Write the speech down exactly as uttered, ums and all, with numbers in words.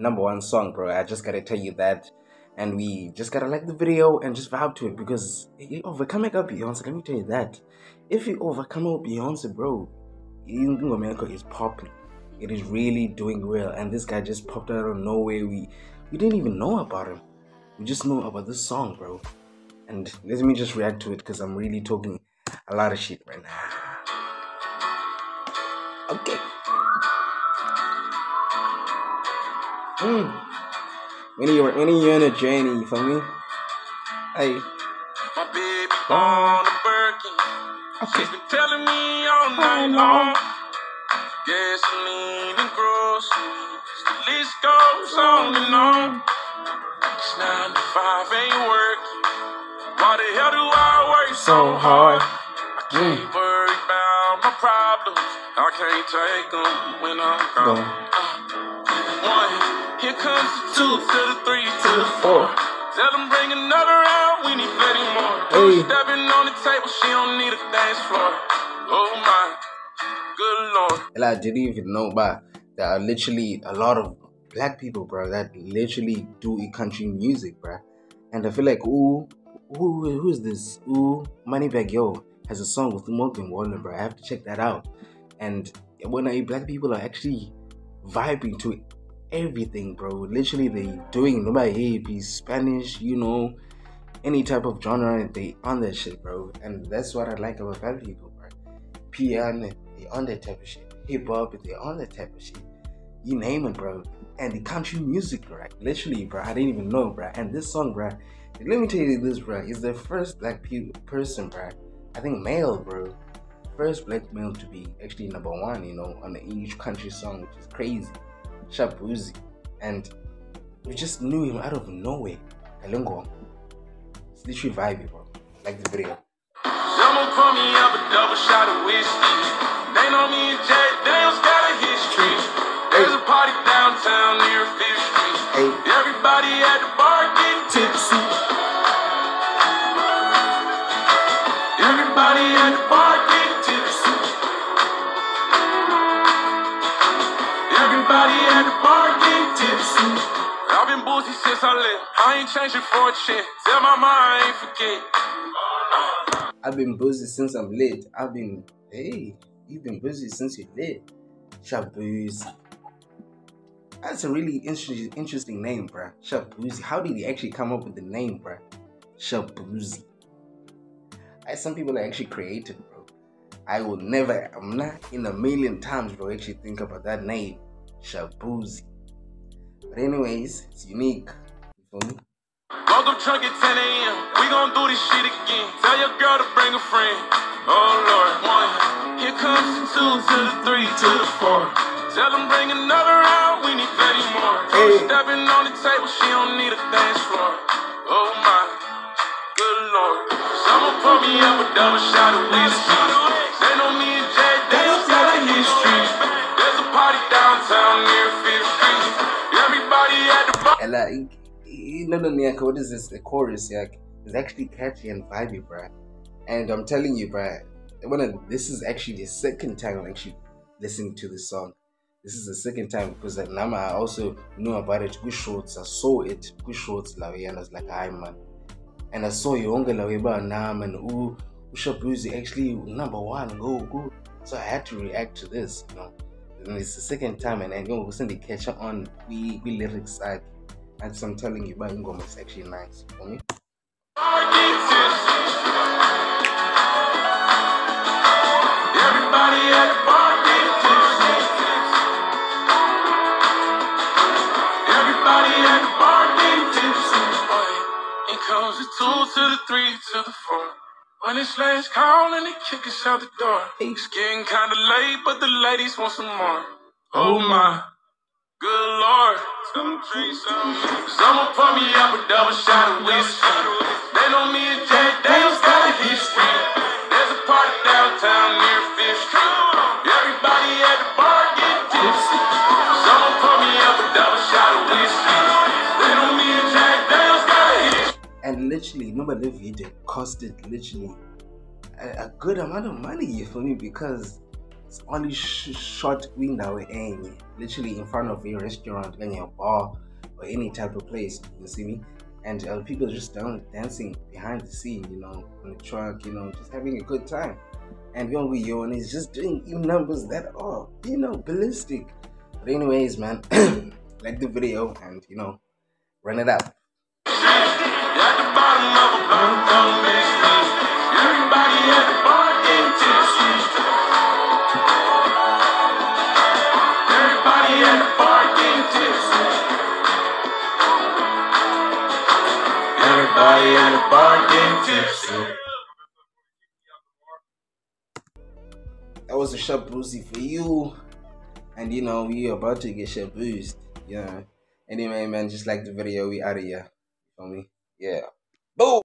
number one song, bro. I just gotta tell you that. And we just gotta like the video and just vibe to it because you overcoming up Beyonce, let me tell you that. If you overcome up Beyonce, bro, America is popping. It is really doing well. And this guy just popped out of nowhere. We we didn't even know about him. We just know about this song, bro. And let me just react to it because I'm really talking a lot of shit right now. Okay. Mm. When you're when you're in a journey, you feel me? Hey. My baby on the Birkin. Okay. She's been telling me all night long. Gasoline and groceries. The list goes on and on. It's nine to five ain't working. Why the hell do I work so hard? I can't mm. worry about my problems. I can't take them when I'm gone. Uh, one, here comes the two, to the three, to the four. Tell them bring another round, we need plenty more. Hey. Stepping on the table, she don't need a dance floor. Oh my, good lord. And I didn't even know, but there are literally a lot of black people, bro, that literally do country music, bro. And I feel like, ooh, who who is this? Ooh, Moneybagg Yo has a song with Morgan Wallen, bro. I have to check that out. And when I black people are actually vibing to everything, bro. Literally, they doing nobody be Spanish, you know, any type of genre, they on that shit, bro. And that's what I like about black people, bro. Piano, they on that type of shit. Hip hop, they on that type of shit. You name it, bro. And the country music, bro. Literally, bro. I didn't even know, bro. And this song, bro. Let me tell you this, bro. Is the first black pe- person, bro. I think male, bro. First black male to be actually number one, you know, on the English country song, which is crazy. Shabuzi. And we just knew him out of nowhere. Kalungo. It's literally vibey, bro. Like this video. Someone pour me up a double shot of whiskey. They know me and Jay Daniels got a history. There's a party downtown near Fifth Street. Hey. Everybody at the bar getting tipsy. Everybody at the bar getting tipsy. Everybody at the bar getting tipsy. I've been boozy since I left. I ain't changing for a chance. Tell my mom I ain't forget. I've been busy since I'm lit. I've been, hey, you've been busy since you're lit. Shabuzi. That's a really interesting, interesting name, bruh. Shabuzi. How did he actually come up with the name, bruh? Shabuzi. I, some people are actually creative, bro. I will never, I'm not in a million times, bro, actually think about that name. Shabuzi. But anyways, it's unique. You feel me? Woke up drunk at ten a.m. We gon' do this shit again. Tell your girl to bring a friend. Oh Lord, one. Here comes the two, to the three, to the four. Tell them bring another round, we need plenty more. Hey. Stepping on the table, she don't need a dance floor. Oh my, good lord. Someone pour me up a double shot of whiskey. They know me and Jay Daniels got a history. There's a party downtown near Fifth Street. Everybody at the bar. And like, no, no, no, what is this? The chorus, yeah, it's actually catchy and vibey, bruh. And I'm telling you, bruh, one of this is actually the second time I'm actually listening to this song. This is the second time because like, Nama, I also knew about it. Good shorts, I saw it. Good shorts, and I was like, "Hi, man." And I saw Yonga Laweba Nam and ooh, Shabuzi actually number one. Go, go. So I had to react to this, you know. And it's the second time, and I know we the catch on we we lyrics side. And so I'm telling you, but Ingoma is actually nice for me. Everybody at the bar getting tipsy. Everybody at the bar getting tipsy. It comes the two to the three to the four. When it's last call and they kick us out the door. It's getting kinda late, but the ladies want some more. Oh my, good lord. Someone pour me up a double shot of whiskey. They know me and Jay Daniels got a history. There's a party downtown near Fifth Street. Everybody at the bar getting tipsy. Someone pour me up a double shot of whiskey. They know me and Jay Daniels got a history. And literally, nobody video costed literally a, a good amount of money for me because It's only sh- short window, and literally in front of a restaurant, and a bar, or any type of place. You see me? And uh, people just down dancing behind the scene, you know, on the truck, you know, just having a good time. And when we yawn, it's just doing you numbers that are, you know, ballistic. But anyways, man, like the video and you know, run it up. At the bottom of a bum bum everybody at the bar getting tipsy. Everybody at the bar getting tipsy. Everybody at the bar getting tipsy. That was a shabuzi for you. And you know, we about to get shabuzed. Yeah. Anyway, man, just like the video, we out of here. You feel me? Yeah. Boom!